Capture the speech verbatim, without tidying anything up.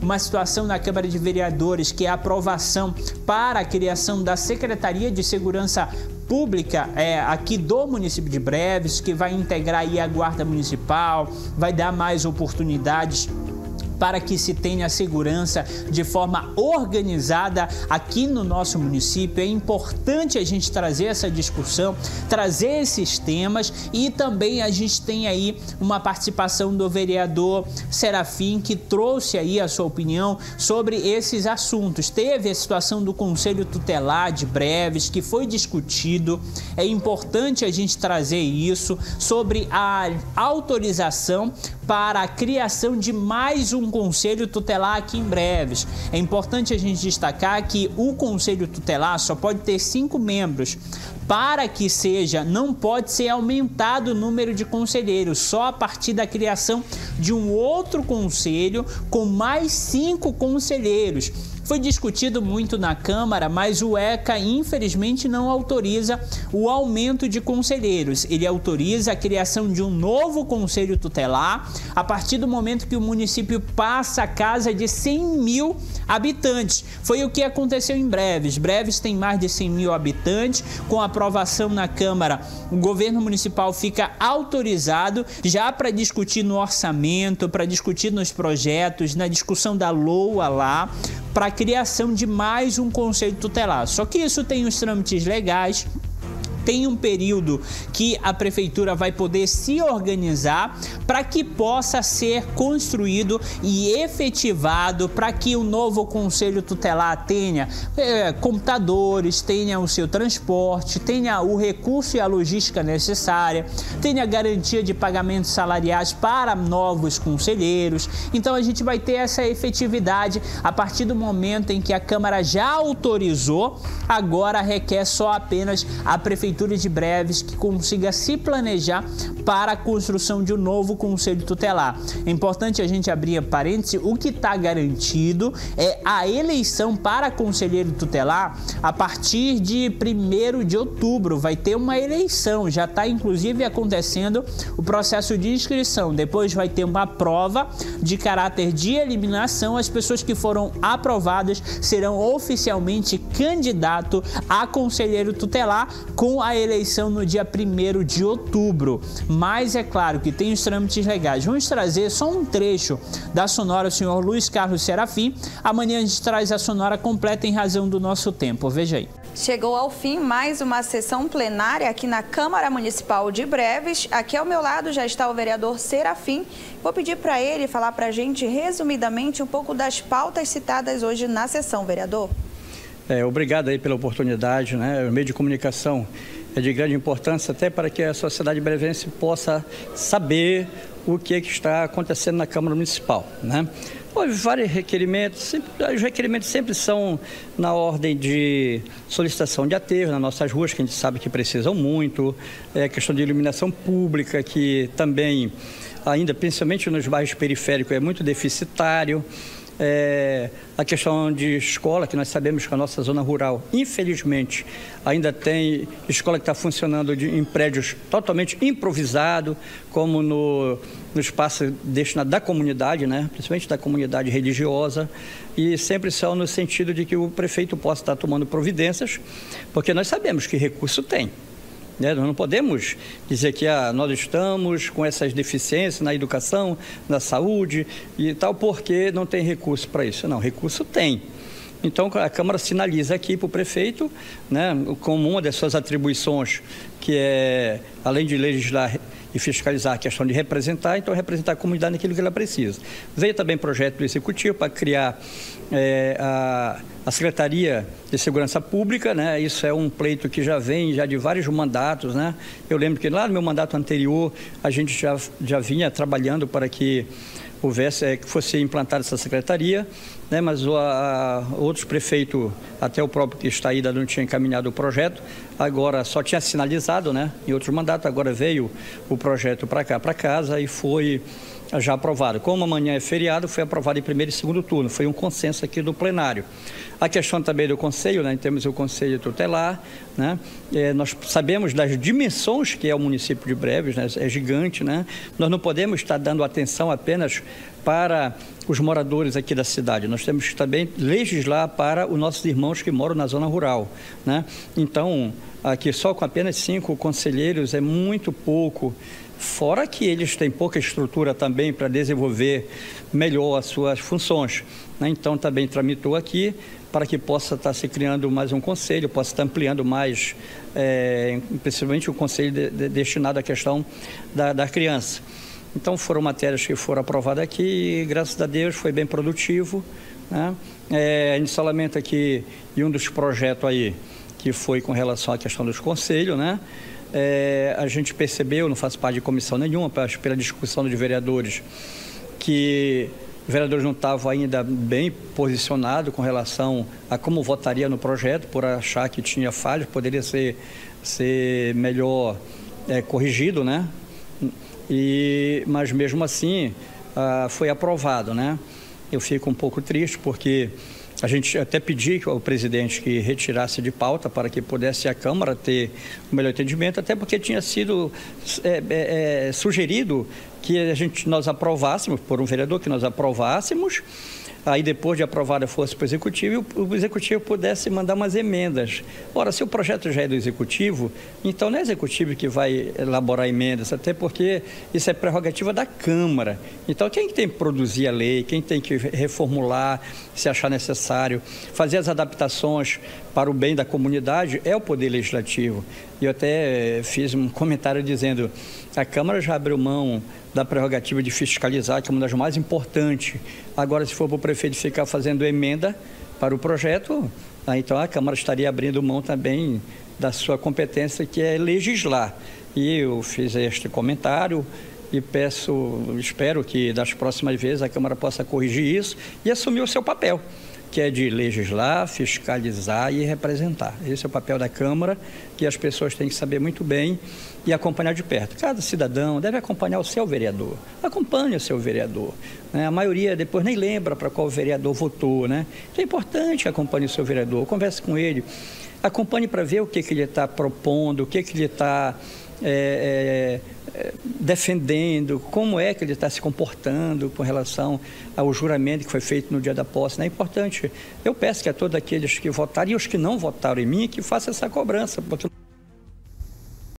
uma situação na Câmara de Vereadores, que é a aprovação para a criação da Secretaria de Segurança Pública é, aqui do município de Breves, que vai integrar aí a Guarda Municipal, vai dar mais oportunidades para que se tenha segurança de forma organizada aqui no nosso município. É importante a gente trazer essa discussão, trazer esses temas, e também a gente tem aí uma participação do vereador Serafim, que trouxe aí a sua opinião sobre esses assuntos. Teve a situação do Conselho Tutelar de Breves, que foi discutido. É importante a gente trazer isso sobre a autorização para a criação de mais um Conselho Tutelar aqui em Breves. É importante a gente destacar que o Conselho Tutelar só pode ter cinco membros. Para que seja, não pode ser aumentado o número de conselheiros, só a partir da criação de um outro conselho com mais cinco conselheiros. Foi discutido muito na Câmara, mas o ECA, infelizmente, não autoriza o aumento de conselheiros. Ele autoriza a criação de um novo Conselho Tutelar a partir do momento que o município passa a casa de cem mil habitantes. Foi o que aconteceu em Breves. Breves tem mais de cem mil habitantes. Com a aprovação na Câmara, o governo municipal fica autorizado já para discutir no orçamento, para discutir nos projetos, na discussão da LOA lá, para a criação de mais um Conselho Tutelar. Só que isso tem os trâmites legais, tem um período que a prefeitura vai poder se organizar para que possa ser construído e efetivado, para que o novo Conselho Tutelar tenha é, computadores, tenha o seu transporte, tenha o recurso e a logística necessária, tenha garantia de pagamentos salariais para novos conselheiros. Então a gente vai ter essa efetividade a partir do momento em que a Câmara já autorizou. Agora requer só apenas a prefeitura de Breves que consiga se planejar para a construção de um novo Conselho Tutelar. É importante a gente abrir parênteses, o que está garantido é a eleição para conselheiro tutelar a partir de primeiro de outubro. Vai ter uma eleição, já está inclusive acontecendo o processo de inscrição. Depois vai ter uma prova de caráter de eliminação. As pessoas que foram aprovadas serão oficialmente candidato a conselheiro tutelar com a eleição no dia primeiro de outubro. Mas é claro que tem os trâmites legais. Vamos trazer só um trecho da sonora do senhor Luiz Carlos Serafim. Amanhã a gente traz a sonora completa em razão do nosso tempo. Veja aí. Chegou ao fim mais uma sessão plenária aqui na Câmara Municipal de Breves. Aqui ao meu lado já está o vereador Serafim. Vou pedir para ele falar para a gente resumidamente um pouco das pautas citadas hoje na sessão, vereador. É, obrigado aí pela oportunidade, né? O meio de comunicação é de grande importância até para que a sociedade brevense possa saber o que, é que está acontecendo na Câmara Municipal, né? Houve vários requerimentos, sempre, os requerimentos sempre são na ordem de solicitação de aterro nas nossas ruas, que a gente sabe que precisam muito, é a questão de iluminação pública, que também, ainda principalmente nos bairros periféricos, é muito deficitário. É, a questão de escola, que nós sabemos que a nossa zona rural, infelizmente, ainda tem escola que está funcionando de, em prédios totalmente improvisados, como no, no espaço destinado da comunidade, né? Principalmente da comunidade religiosa, e sempre são no sentido de que o prefeito possa estar tomando providências, porque nós sabemos que recurso tem. Nós não podemos dizer que ah, nós estamos com essas deficiências na educação, na saúde e tal, porque não tem recurso para isso. Não, recurso tem. Então, a Câmara sinaliza aqui para o prefeito, né, como uma das suas atribuições, que é, além de legislar e fiscalizar a questão de representar, então representar a comunidade naquilo que ela precisa. Veio também projeto do Executivo para criar é, a, a Secretaria de Segurança Pública, né? Isso é um pleito que já vem já de vários mandatos, né? Eu lembro que lá no meu mandato anterior a gente já, já vinha trabalhando para que houvesse, é, que fosse implantada essa secretaria, né? Mas o, a, outros prefeitos, até o próprio que está aí, ainda não tinha encaminhado o projeto, agora só tinha sinalizado, né? Em outros mandatos, agora veio o projeto para cá, para casa, e foi já aprovado. Como amanhã é feriado, foi aprovado em primeiro e segundo turno. Foi um consenso aqui do plenário. A questão também do conselho, né? Temos o conselho tutelar, né? É, nós sabemos das dimensões que é o município de Breves, né? É gigante, né? Nós não podemos estar dando atenção apenas para os moradores aqui da cidade. Nós temos que também legislar para os nossos irmãos que moram na zona rural, né? Então, aqui só com apenas cinco conselheiros é muito pouco. Fora que eles têm pouca estrutura também para desenvolver melhor as suas funções, né? Então, também tramitou aqui para que possa estar se criando mais um conselho, possa estar ampliando mais, é, principalmente o conselho de, de, destinado à questão da, da criança. Então, foram matérias que foram aprovadas aqui e, graças a Deus, foi bem produtivo, né? É, inicialmente aqui, e um dos projetos aí, que foi com relação à questão dos conselhos, né? É, a gente percebeu, não faz parte de comissão nenhuma, pela discussão dos vereadores, que os vereadores não estavam ainda bem posicionados com relação a como votaria no projeto, por achar que tinha falhas, poderia ser, ser melhor é, corrigido, né? E, mas mesmo assim ah, foi aprovado, né? Eu fico um pouco triste porque a gente até pediu ao presidente que retirasse de pauta para que pudesse a Câmara ter um melhor entendimento, até porque tinha sido é, é, sugerido que a gente, nós aprovássemos, por um vereador, que nós aprovássemos, aí depois de aprovada fosse para o Executivo, e o Executivo pudesse mandar umas emendas. Ora, se o projeto já é do Executivo, então não é o Executivo que vai elaborar emendas, até porque isso é prerrogativa da Câmara. Então, quem tem que produzir a lei, quem tem que reformular, se achar necessário, fazer as adaptações para o bem da comunidade, é o Poder Legislativo. E eu até fiz um comentário dizendo, a Câmara já abriu mão da prerrogativa de fiscalizar, que é uma das mais importantes. Agora, se for para o prefeito ficar fazendo emenda para o projeto, então a Câmara estaria abrindo mão também da sua competência, que é legislar. E eu fiz este comentário e peço, espero que das próximas vezes a Câmara possa corrigir isso e assumir o seu papel, que é de legislar, fiscalizar e representar. Esse é o papel da Câmara, que as pessoas têm que saber muito bem e acompanhar de perto. Cada cidadão deve acompanhar o seu vereador. Acompanhe o seu vereador, né? A maioria depois nem lembra para qual vereador votou, né? Então é importante que acompanhe o seu vereador, converse com ele, acompanhe para ver o que, que ele está propondo, o que, que ele está é, é, defendendo, como é que ele está se comportando com relação ao juramento que foi feito no dia da posse, né? É importante. Eu peço que a todos aqueles que votaram e os que não votaram em mim, que façam essa cobrança, porque